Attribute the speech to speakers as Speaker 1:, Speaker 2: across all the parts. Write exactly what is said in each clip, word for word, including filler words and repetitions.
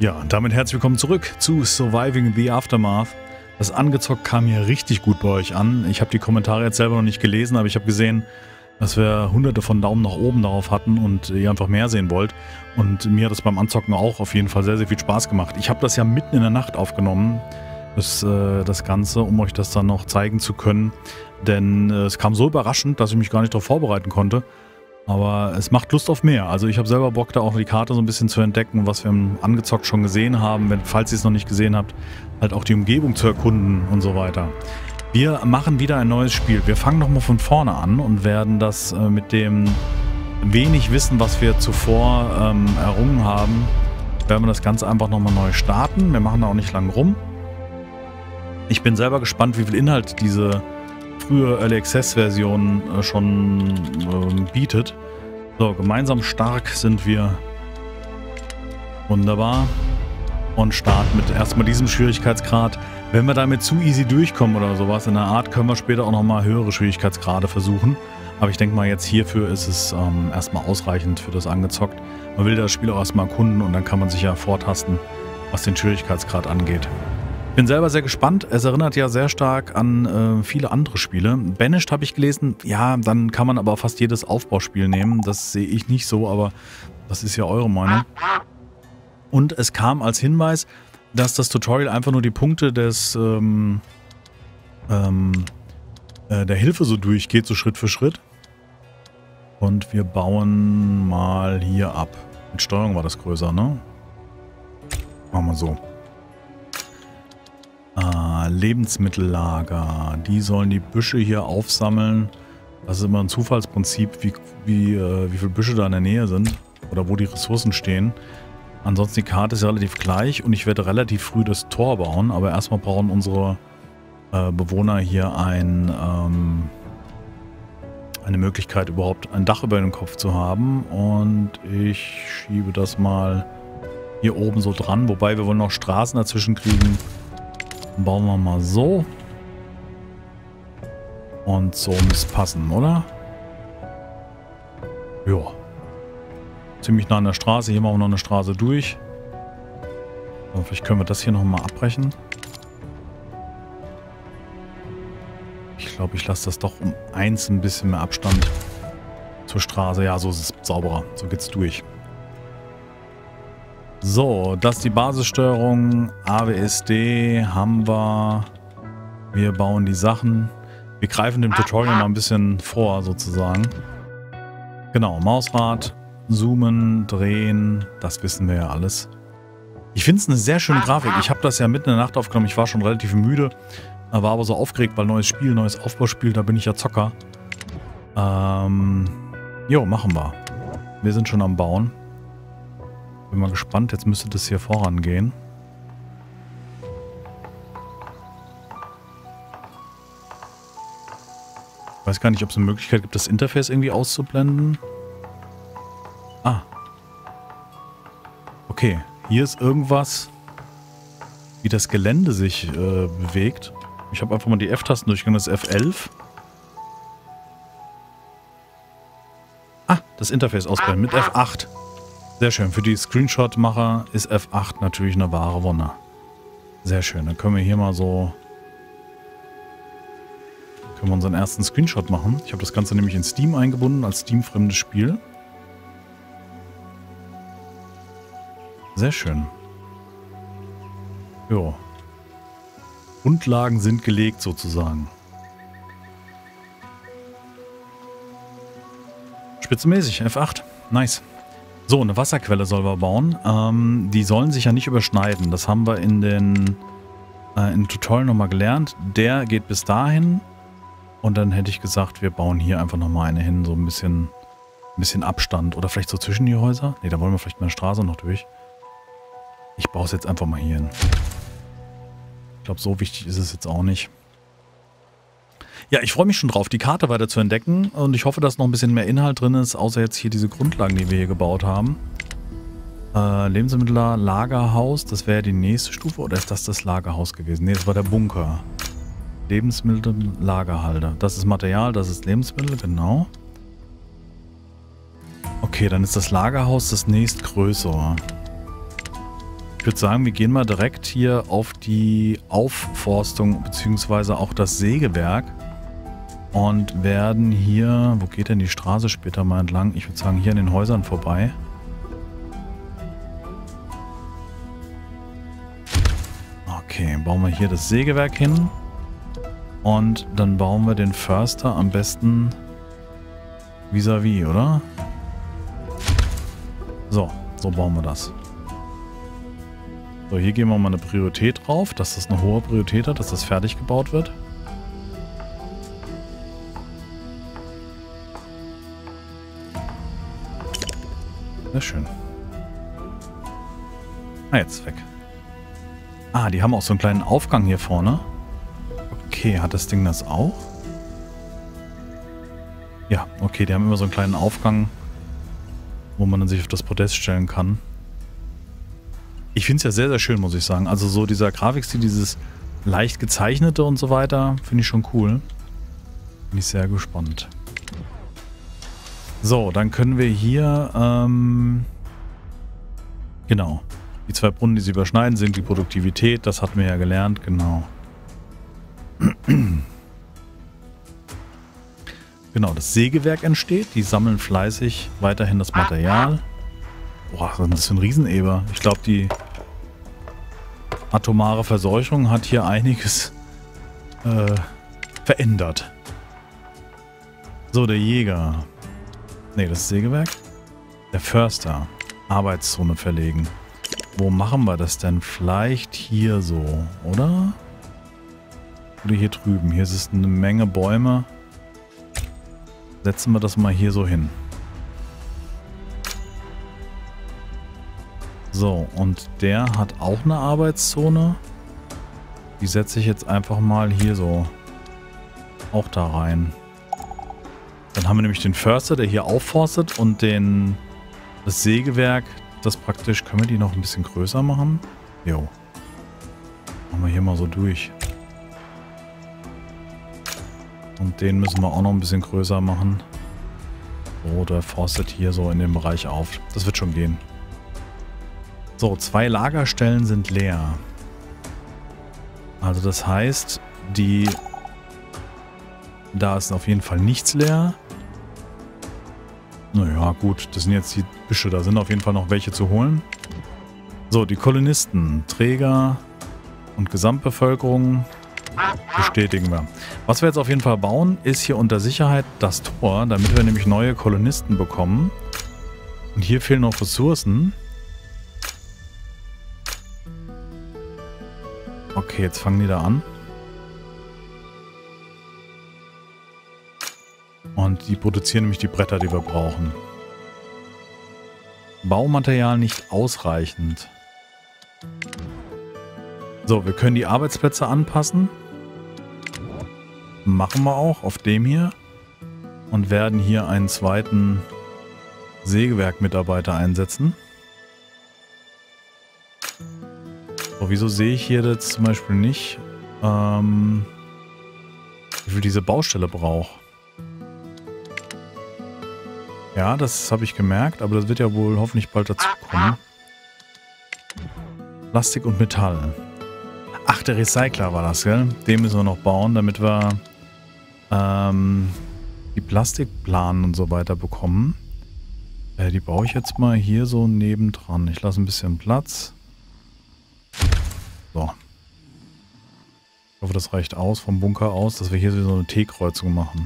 Speaker 1: Ja, und damit herzlich willkommen zurück zu Surviving the Aftermath. Das Angezockt kam hier richtig gut bei euch an. Ich habe die Kommentare jetzt selber noch nicht gelesen, aber ich habe gesehen, dass wir hunderte von Daumen nach oben darauf hatten und ihr einfach mehr sehen wollt. Und mir hat es beim Anzocken auch auf jeden Fall sehr, sehr viel Spaß gemacht. Ich habe das ja mitten in der Nacht aufgenommen, das, äh, das Ganze, um euch das dann noch zeigen zu können. Denn äh, es kam so überraschend, dass ich mich gar nicht darauf vorbereiten konnte. Aber es macht Lust auf mehr. Also ich habe selber Bock, da auch die Karte so ein bisschen zu entdecken, was wir im Angezockt schon gesehen haben. Wenn, falls ihr es noch nicht gesehen habt, halt auch die Umgebung zu erkunden und so weiter. Wir machen wieder ein neues Spiel. Wir fangen nochmal von vorne an und werden das äh, mit dem wenig Wissen, was wir zuvor ähm, errungen haben, werden wir das Ganze einfach nochmal neu starten. Wir machen da auch nicht lang rum. Ich bin selber gespannt, wie viel Inhalt diese frühe Early Access Version äh, schon äh, bietet. So, gemeinsam stark sind wir. Wunderbar. Und starten mit erstmal diesem Schwierigkeitsgrad. Wenn wir damit zu easy durchkommen oder sowas in der Art, können wir später auch nochmal höhere Schwierigkeitsgrade versuchen. Aber ich denke mal, jetzt hierfür ist es ähm, erstmal ausreichend für das Angezockt. Man will das Spiel auch erstmal erkunden und dann kann man sich ja vortasten, was den Schwierigkeitsgrad angeht. Ich bin selber sehr gespannt. Es erinnert ja sehr stark an äh, viele andere Spiele. Banished habe ich gelesen. Ja, dann kann man aber fast jedes Aufbauspiel nehmen. Das sehe ich nicht so, aber das ist ja eure Meinung. Und es kam als Hinweis, dass das Tutorial einfach nur die Punkte des ähm, ähm, äh, der Hilfe so durchgeht, so Schritt für Schritt. Und wir bauen mal hier ab. Mit Steuerung war das größer, ne? Machen wir so. Ah, Lebensmittellager. Die sollen die Büsche hier aufsammeln. Das ist immer ein Zufallsprinzip, wie, wie, äh, wie viele Büsche da in der Nähe sind. Oder wo die Ressourcen stehen. Ansonsten die Karte ist relativ gleich und ich werde relativ früh das Tor bauen. Aber erstmal brauchen unsere äh, Bewohner hier ein, ähm, eine Möglichkeit, überhaupt ein Dach über dem Kopf zu haben. Und ich schiebe das mal hier oben so dran. Wobei wir wollen noch Straßen dazwischen kriegen. Dann bauen wir mal so. Und so muss es passen, oder? Ja. Ziemlich nah an der Straße. Hier machen wir noch eine Straße durch. So, vielleicht können wir das hier nochmal abbrechen. Ich glaube, ich lasse das doch um eins ein bisschen mehr Abstand zur Straße. Ja, so ist es sauberer. So geht's durch. So, das ist die Basissteuerung. A W S D haben wir. Wir bauen die Sachen. Wir greifen dem Tutorial mal ein bisschen vor, sozusagen. Genau, Mausrad, zoomen, drehen. Das wissen wir ja alles. Ich finde es eine sehr schöne Grafik. Ich habe das ja mitten in der Nacht aufgenommen. Ich war schon relativ müde. War aber so aufgeregt, weil neues Spiel, neues Aufbauspiel. Da bin ich ja Zocker. Ähm, jo, machen wir. Wir sind schon am Bauen. Bin mal gespannt, jetzt müsste das hier vorangehen. Ich weiß gar nicht, ob es eine Möglichkeit gibt, das Interface irgendwie auszublenden. Ah. Okay, hier ist irgendwas, wie das Gelände sich äh, bewegt. Ich habe einfach mal die F-Tasten durchgegangen, das ist F elf. Ah, das Interface ausblenden mit F acht. Sehr schön. Für die Screenshot-Macher ist F acht natürlich eine wahre Wonne. Sehr schön. Dann können wir hier mal so... Können wir unseren ersten Screenshot machen. Ich habe das Ganze nämlich in Steam eingebunden, als Steam-fremdes Spiel. Sehr schön. Jo. Grundlagen sind gelegt, sozusagen. Spitzenmäßig. F acht. Nice. So, eine Wasserquelle sollen wir bauen. Ähm, die sollen sich ja nicht überschneiden. Das haben wir in den äh, im Tutorial nochmal gelernt. Der geht bis dahin. Und dann hätte ich gesagt, wir bauen hier einfach nochmal eine hin. So ein bisschen, ein bisschen Abstand. Oder vielleicht so zwischen die Häuser. Ne, da wollen wir vielleicht mal eine Straße noch durch. Ich baue es jetzt einfach mal hier hin. Ich glaube, so wichtig ist es jetzt auch nicht. Ja, ich freue mich schon drauf, die Karte weiter zu entdecken und ich hoffe, dass noch ein bisschen mehr Inhalt drin ist, außer jetzt hier diese Grundlagen, die wir hier gebaut haben. Äh, Lebensmittellager, Lagerhaus, das wäre die nächste Stufe oder ist das das Lagerhaus gewesen? Ne, das war der Bunker. Lebensmittellagerhalter. Das ist Material, das ist Lebensmittel, genau. Okay, dann ist das Lagerhaus das nächstgrößere. Ich würde sagen, wir gehen mal direkt hier auf die Aufforstung beziehungsweise auch das Sägewerk und werden hier, wo geht denn die Straße später mal entlang? Ich würde sagen, hier an den Häusern vorbei. Okay, bauen wir hier das Sägewerk hin und dann bauen wir den Förster am besten vis-à-vis, oder? So, so bauen wir das. So, hier geben wir mal eine Priorität drauf, dass das eine hohe Priorität hat, dass das fertig gebaut wird. Sehr schön. Ah, jetzt weg. Ah, die haben auch so einen kleinen Aufgang hier vorne. Okay, hat das Ding das auch? Ja, okay, die haben immer so einen kleinen Aufgang, wo man dann sich auf das Podest stellen kann. Ich finde es ja sehr, sehr schön, muss ich sagen. Also so dieser Grafikstil, dieses leicht gezeichnete und so weiter, finde ich schon cool. Bin ich sehr gespannt. So, dann können wir hier, ähm, genau, die zwei Brunnen, die sie überschneiden, sind die Produktivität. Das hatten wir ja gelernt, genau. Genau, das Sägewerk entsteht. Die sammeln fleißig weiterhin das Material. Boah, was ist das für ein Rieseneber? Ich glaube, die atomare Verseuchung hat hier einiges äh, verändert. So, der Jäger. Ne, das Sägewerk. Der Förster. Arbeitszone verlegen. Wo machen wir das denn? Vielleicht hier so, oder? Oder hier drüben. Hier ist es eine Menge Bäume. Setzen wir das mal hier so hin. So, und der hat auch eine Arbeitszone. Die setze ich jetzt einfach mal hier so auch da rein. Dann haben wir nämlich den Förster, der hier aufforstet und den, das Sägewerk, das praktisch, können wir die noch ein bisschen größer machen? Jo. Machen wir hier mal so durch. Und den müssen wir auch noch ein bisschen größer machen. So, der forstet hier so in dem Bereich auf. Das wird schon gehen. So, zwei Lagerstellen sind leer. Also das heißt, die... Da ist auf jeden Fall nichts leer. Naja, gut, das sind jetzt die Büsche. Da sind auf jeden Fall noch welche zu holen. So, die Kolonisten, Träger und Gesamtbevölkerung bestätigen wir. Was wir jetzt auf jeden Fall bauen, ist hier unter Sicherheit das Tor, damit wir nämlich neue Kolonisten bekommen. Und hier fehlen noch Ressourcen. Okay, jetzt fangen die da an. Und die produzieren nämlich die Bretter, die wir brauchen. Baumaterial nicht ausreichend. So, wir können die Arbeitsplätze anpassen. Machen wir auch auf dem hier. Und werden hier einen zweiten Sägewerk-Mitarbeiter einsetzen. So, wieso sehe ich hier jetzt zum Beispiel nicht, ähm, wie viel diese Baustelle braucht? Ja, das habe ich gemerkt, aber das wird ja wohl hoffentlich bald dazu kommen. Plastik und Metall. Ach, der Recycler war das, gell? Den müssen wir noch bauen, damit wir ähm, die Plastikplanen und so weiter bekommen. Äh, die baue ich jetzt mal hier so nebendran. Ich lasse ein bisschen Platz. So. Ich hoffe, das reicht aus vom Bunker aus, dass wir hier so eine T-Kreuzung machen.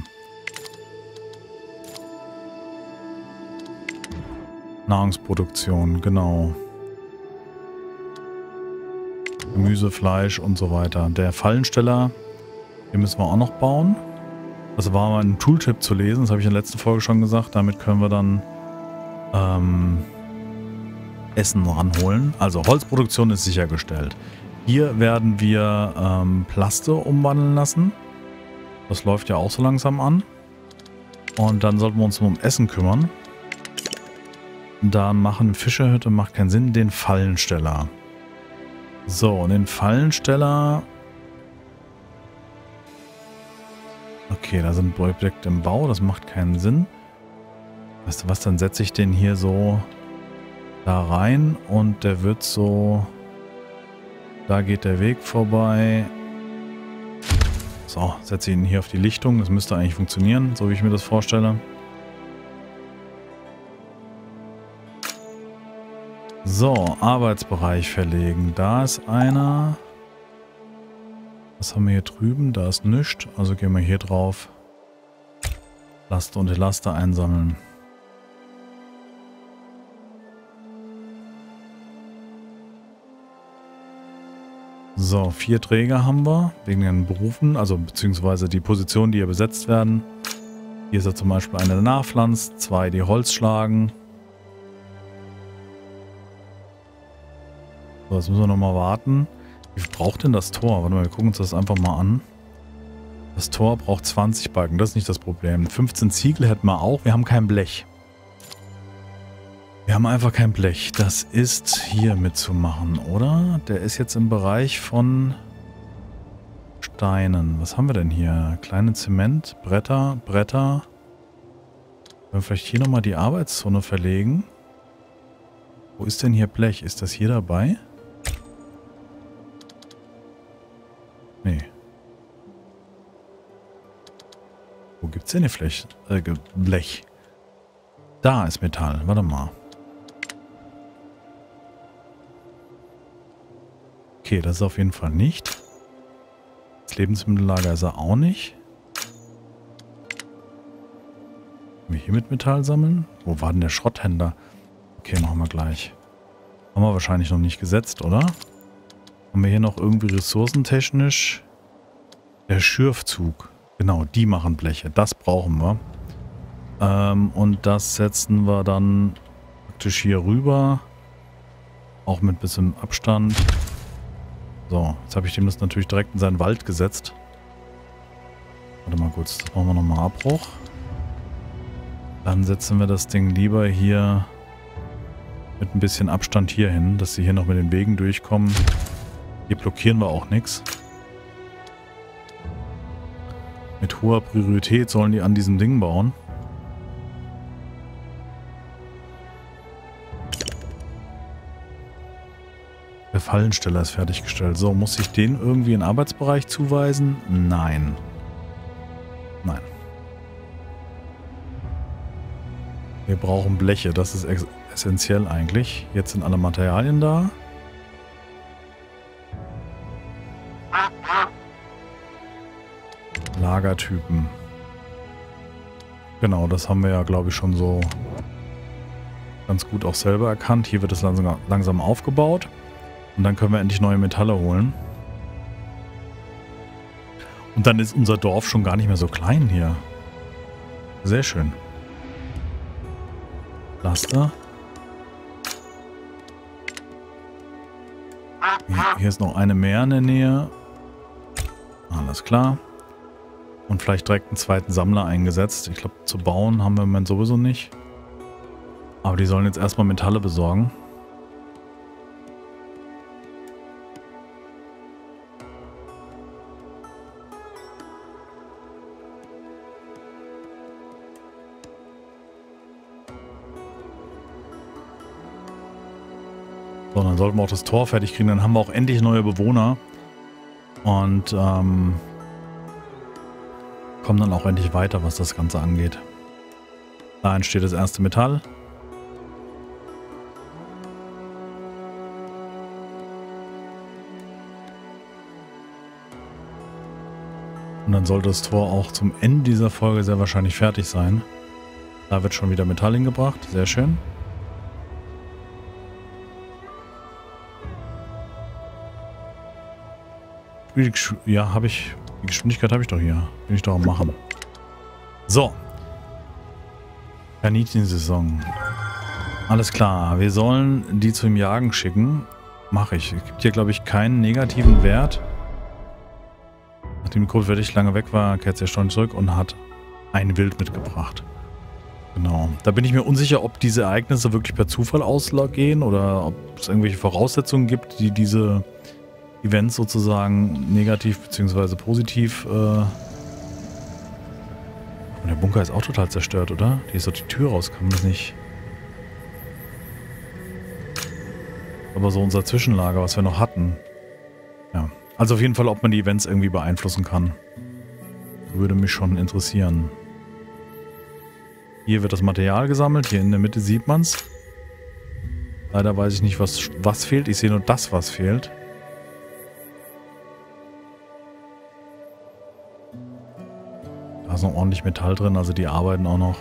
Speaker 1: Nahrungsproduktion, genau. Gemüse, Fleisch und so weiter. Der Fallensteller, den müssen wir auch noch bauen. Das war mal ein Tooltip zu lesen, das habe ich in der letzten Folge schon gesagt. Damit können wir dann ähm, Essen ranholen. Also Holzproduktion ist sichergestellt. Hier werden wir ähm, Plaste umwandeln lassen. Das läuft ja auch so langsam an. Und dann sollten wir uns um Essen kümmern. Dann machen Fischerhütte, macht keinen Sinn, den Fallensteller. So, und den Fallensteller... Okay, da sind Projekte im Bau, das macht keinen Sinn. Weißt du was, dann setze ich den hier so da rein und der wird so Da geht der Weg vorbei. So, setze ihn hier auf die Lichtung. Das müsste eigentlich funktionieren, so wie ich mir das vorstelle. So, Arbeitsbereich verlegen. Da ist einer. Was haben wir hier drüben? Da ist nichts. Also gehen wir hier drauf. Laster und Laster einsammeln. So, vier Träger haben wir, wegen den Berufen, also beziehungsweise die Positionen, die hier besetzt werden. Hier ist ja zum Beispiel einer, der nachpflanzt, zwei, die Holz schlagen. So, jetzt müssen wir nochmal warten. Wie viel braucht denn das Tor? Warte mal, wir gucken uns das einfach mal an. Das Tor braucht zwanzig Balken, das ist nicht das Problem. fünfzehn Ziegel hätten wir auch, wir haben kein Blech. Wir haben einfach kein Blech. Das ist hier mitzumachen, oder? Der ist jetzt im Bereich von Steinen. Was haben wir denn hier? Kleine Zement, Bretter, Bretter. Wollen wir vielleicht hier nochmal die Arbeitszone verlegen? Wo ist denn hier Blech? Ist das hier dabei? Nee. Wo gibt's denn hier Blech? Äh, Blech? Da ist Metall. Warte mal. Okay, das ist auf jeden Fall nicht. Das Lebensmittellager ist er auch nicht. Können wir hier mit Metall sammeln? Wo war denn der Schrotthändler? Okay, machen wir gleich. Haben wir wahrscheinlich noch nicht gesetzt, oder? Haben wir hier noch irgendwie ressourcentechnisch? Der Schürfzug. Genau, die machen Bleche. Das brauchen wir. Ähm, und das setzen wir dann praktisch hier rüber. Auch mit ein bisschen Abstand. So, jetzt habe ich dem das natürlich direkt in seinen Wald gesetzt. Warte mal kurz, das machen wir nochmal Abbruch. Dann setzen wir das Ding lieber hier mit ein bisschen Abstand hier hin, dass sie hier noch mit den Wegen durchkommen. Hier blockieren wir auch nichts. Mit hoher Priorität sollen die an diesem Ding bauen. Der Fallensteller ist fertiggestellt. So, muss ich den irgendwie in den Arbeitsbereich zuweisen? Nein. Nein. Wir brauchen Bleche, das ist essentiell eigentlich. Jetzt sind alle Materialien da. Lagertypen. Genau, das haben wir ja, glaube ich, schon so ganz gut auch selber erkannt. Hier wird es langsam, langsam aufgebaut. Und dann können wir endlich neue Metalle holen. Und dann ist unser Dorf schon gar nicht mehr so klein hier. Sehr schön. Laster. Hier, hier ist noch eine mehr in der Nähe. Alles klar. Und vielleicht direkt einen zweiten Sammler eingesetzt. Ich glaube, zu bauen haben wir im Moment sowieso nicht. Aber die sollen jetzt erstmal Metalle besorgen. So, dann sollten wir auch das Tor fertig kriegen. Dann haben wir auch endlich neue Bewohner. Und ähm, kommen dann auch endlich weiter, was das Ganze angeht. Da entsteht das erste Metall. Und dann sollte das Tor auch zum Ende dieser Folge sehr wahrscheinlich fertig sein. Da wird schon wieder Metall hingebracht. Sehr schön. Ja, habe ich. Die Geschwindigkeit habe ich doch hier. Bin ich doch am Machen. So. Kaninchensaison. Alles klar. Wir sollen die zum Jagen schicken. Mache ich. Es gibt hier, glaube ich, keinen negativen Wert. Nachdem die Kurve wirklich lange weg war, kehrt sie erstaunt zurück und hat ein Wild mitgebracht. Genau. Da bin ich mir unsicher, ob diese Ereignisse wirklich per Zufall ausgehen oder ob es irgendwelche Voraussetzungen gibt, die diese Events sozusagen negativ bzw. positiv. Äh Und der Bunker ist auch total zerstört, oder? Hier ist doch die Tür raus, kann man das nicht. Aber so unser Zwischenlager, was wir noch hatten. Also auf jeden Fall, ob man die Events irgendwie beeinflussen kann. Würde mich schon interessieren. Hier wird das Material gesammelt. Hier in der Mitte sieht man es. Leider weiß ich nicht, was, was fehlt. Ich sehe nur das, was fehlt. Da ist noch ordentlich Metall drin, also die arbeiten auch noch.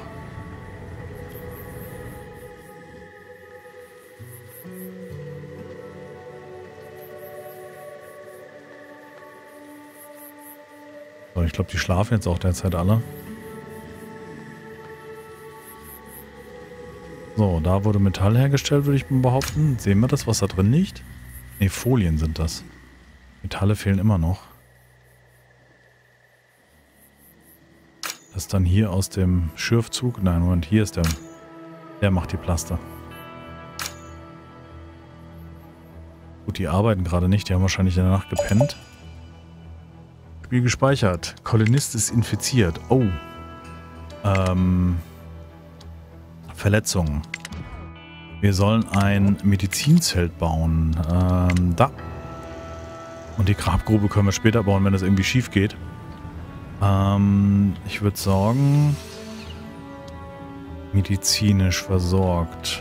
Speaker 1: So, ich glaube, die schlafen jetzt auch derzeit alle. So, da wurde Metall hergestellt, würde ich mal behaupten. Sehen wir das, was da drin liegt? Ne, Folien sind das. Metalle fehlen immer noch. Das ist dann hier aus dem Schürfzug. Nein, Moment, hier ist der. Der macht die Plaste. Gut, die arbeiten gerade nicht. Die haben wahrscheinlich in der Nacht gepennt. Spiel gespeichert. Kolonist ist infiziert. Oh. Ähm... Verletzungen. Wir sollen ein Medizinzelt bauen. Ähm, da. Und die Grabgrube können wir später bauen, wenn das irgendwie schief geht. Ähm, ich würde sagen, medizinisch versorgt.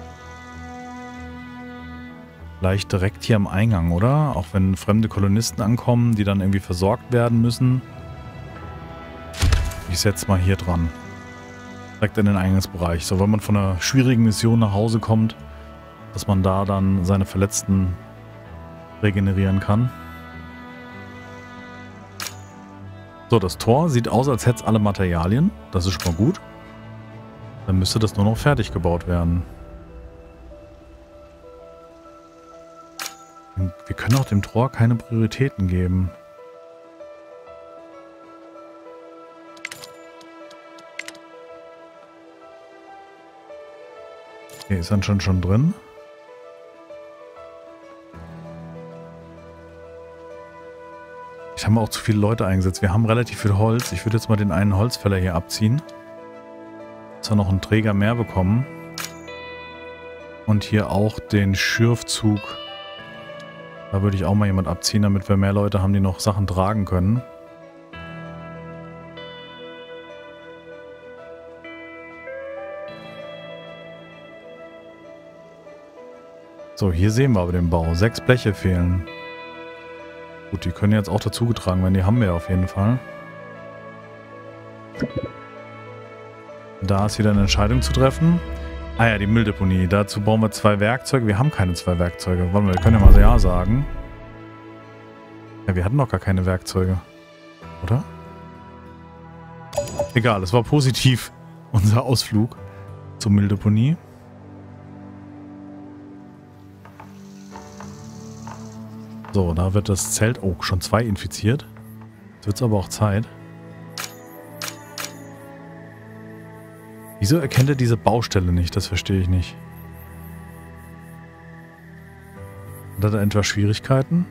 Speaker 1: Vielleicht direkt hier am Eingang, oder? Auch wenn fremde Kolonisten ankommen, die dann irgendwie versorgt werden müssen. Ich setze mal hier dran. Direkt in den Eingangsbereich. So, wenn man von einer schwierigen Mission nach Hause kommt, dass man da dann seine Verletzten regenerieren kann. So, das Tor sieht aus, als hätte es alle Materialien. Das ist schon mal gut. Dann müsste das nur noch fertig gebaut werden. Wir können auch dem Tor keine Prioritäten geben. Okay, ist dann schon schon drin. Ich habe auch zu viele Leute eingesetzt. Wir haben relativ viel Holz. Ich würde jetzt mal den einen Holzfäller hier abziehen. Dass wir noch einen Träger mehr bekommen. Und hier auch den Schürfzug. Da würde ich auch mal jemand abziehen, damit wir mehr Leute haben, die noch Sachen tragen können. So, hier sehen wir aber den Bau. Sechs Bleche fehlen. Gut, die können jetzt auch dazu getragen werden. Die haben wir auf jeden Fall. Da ist wieder eine Entscheidung zu treffen. Ah ja, die Mülldeponie. Dazu bauen wir zwei Werkzeuge. Wir haben keine zwei Werkzeuge. Warte mal, wir können ja mal so ja sagen. Ja, wir hatten noch gar keine Werkzeuge. Oder? Egal, es war positiv. Unser Ausflug zur Mülldeponie. So, da wird das Zelt... Oh, schon zwei infiziert. Jetzt wird es aber auch Zeit. Wieso erkennt er diese Baustelle nicht? Das verstehe ich nicht. Hat er da etwa Schwierigkeiten?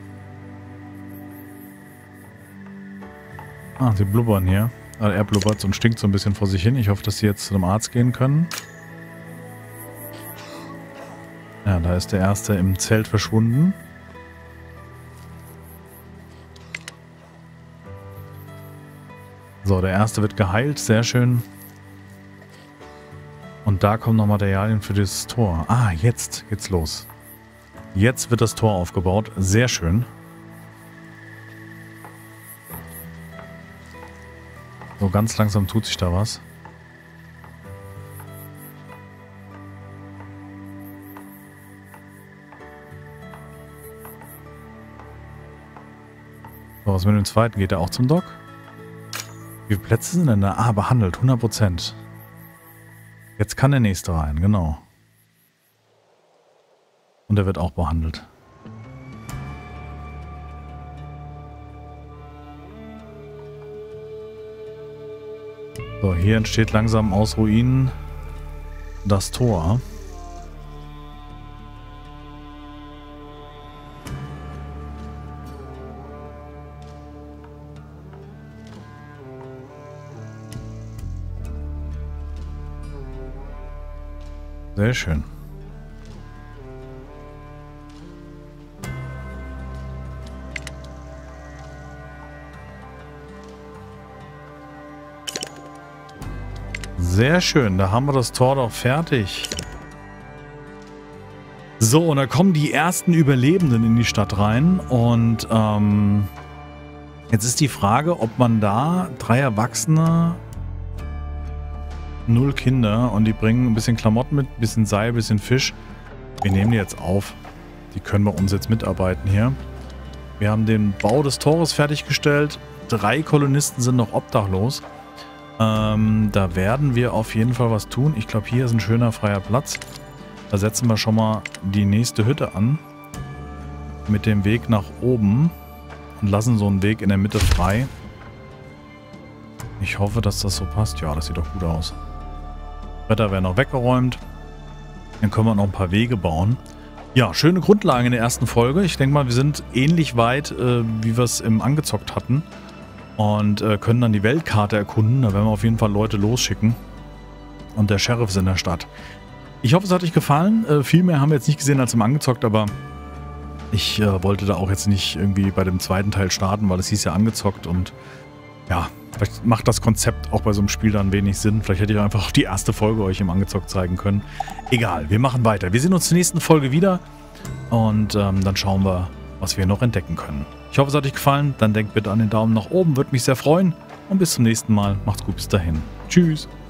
Speaker 1: Ah, sie blubbern hier. Also er blubbert und stinkt so ein bisschen vor sich hin. Ich hoffe, dass sie jetzt zu einem Arzt gehen können. Ja, da ist der Erste im Zelt verschwunden. So, der Erste wird geheilt. Sehr schön. Und da kommen noch Materialien für das Tor. Ah, jetzt geht's los. Jetzt wird das Tor aufgebaut. Sehr schön. So, ganz langsam tut sich da was. So, was mit dem zweiten? Geht er auch zum Dock? Wie viele Plätze sind denn da? Ah, behandelt. hundert Prozent. Jetzt kann der nächste rein, genau. Und er wird auch behandelt. So, hier entsteht langsam aus Ruinen das Tor. Sehr schön. Sehr schön, da haben wir das Tor doch fertig. So, und da kommen die ersten Überlebenden in die Stadt rein. Und ähm, jetzt ist die Frage, ob man da drei Erwachsene, null Kinder und die bringen ein bisschen Klamotten mit, ein bisschen Seil, ein bisschen Fisch. Wir nehmen die jetzt auf. Die können bei uns jetzt mitarbeiten hier. Wir haben den Bau des Tores fertiggestellt. Drei Kolonisten sind noch obdachlos. Ähm, da werden wir auf jeden Fall was tun. Ich glaube, hier ist ein schöner freier Platz. Da setzen wir schon mal die nächste Hütte an. Mit dem Weg nach oben. Und lassen so einen Weg in der Mitte frei. Ich hoffe, dass das so passt. Ja, das sieht doch gut aus. Bretter werden noch weggeräumt. Dann können wir noch ein paar Wege bauen. Ja, schöne Grundlagen in der ersten Folge. Ich denke mal, wir sind ähnlich weit, äh, wie wir es im angezockt hatten. Und äh, können dann die Weltkarte erkunden. Da werden wir auf jeden Fall Leute losschicken. Und der Sheriff ist in der Stadt. Ich hoffe, es hat euch gefallen. Äh, viel mehr haben wir jetzt nicht gesehen als im angezockt, aber ich äh, wollte da auch jetzt nicht irgendwie bei dem zweiten Teil starten, weil es hieß ja angezockt und ja, vielleicht macht das Konzept auch bei so einem Spiel dann wenig Sinn. Vielleicht hätte ich einfach die erste Folge euch im angezockt zeigen können. Egal, wir machen weiter. Wir sehen uns zur nächsten Folge wieder und ähm, dann schauen wir, was wir noch entdecken können. Ich hoffe, es hat euch gefallen. Dann denkt bitte an den Daumen nach oben, würde mich sehr freuen. Und bis zum nächsten Mal. Macht's gut, bis dahin. Tschüss.